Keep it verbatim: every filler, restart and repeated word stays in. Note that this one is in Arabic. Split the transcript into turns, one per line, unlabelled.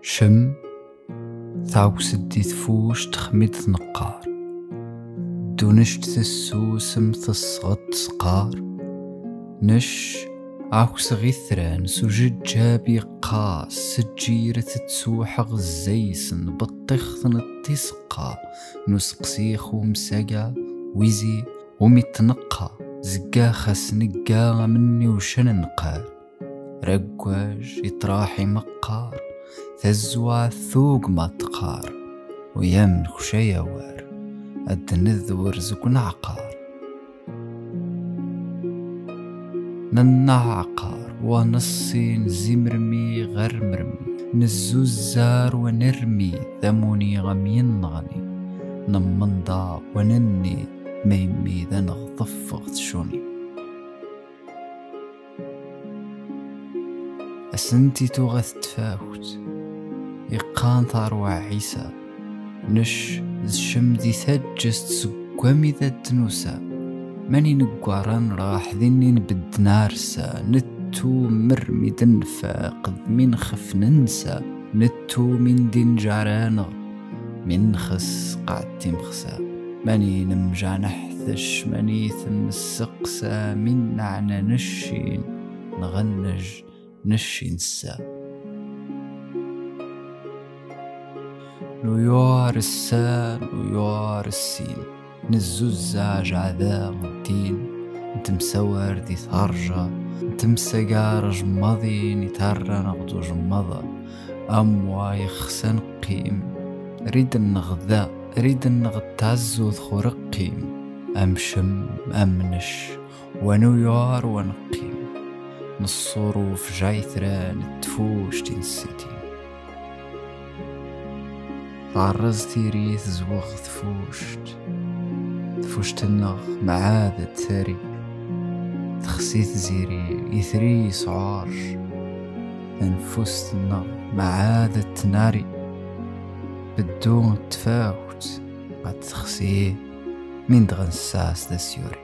شم ثاو سدي ثفوش تخميد نقار دونشت تسوس متصغط سقار نش عاكس غيثران سجد جابي قاس سجيرة تسوحغ الزيسن بطيخن التسقى نسقسيخ ومساقا ويزي ومتنقى زقا خس نقا مني وشن نقار رقواج يطراحي مقار ثزوع ثوق ما تقار ويمن خشيا وار الدنذ ورزق نعقار ننعقار ونصين زمرمي غير مرمي نزوزار ونرمي ذموني غمين غني نمنضا ونني ميمي ذا نغطفغ تشوني أسنتي توغث تفاوت يقان ثار عيسى نش زشمدي ثجست سقومي ذا تنوسا ماني نقواران راح ذني نبد نارسا نتو مرمي دنفا قد من خف ننسى نتو من دين جارانغ من خس قعدتي مخسا ماني نمجع نحثش ماني ثم السقسا من نعنى نشين نغنج نشي نسا نيوار السا نيوار السين نزوزاج عذاب الدين انت مسور دي ثارجة انت مسقار جمضي نتارا نغدو جمضا اموا يخسن قيم ريد النغذا ريد النغتازو ذخور قيم امشم امنش ونيوار ونقيم نصروف جايثران تفوش تنسيتي غرزتي ريث زوغ ثفوشت ثفوشت النغ معاذ ثري تخسيت زيري يثري صعارج انفست النغ معاذ تناري بدون تفاوت قد تخسيه من دغن الساس دا سيوري